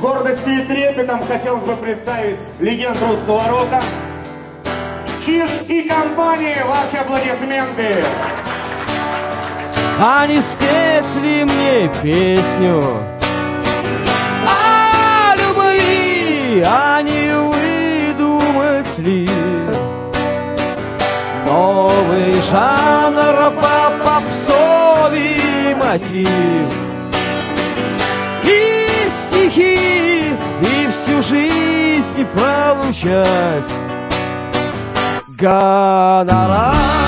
гордостью и трепетом хотелось бы представить легенд русского рока. Чиж и компания, ваши аплодисменты. А не спеть ли мне песню о любви, а не выдумать ли новый жанр по попсовый мотив и стихи, и всю жизнь получать гонорар.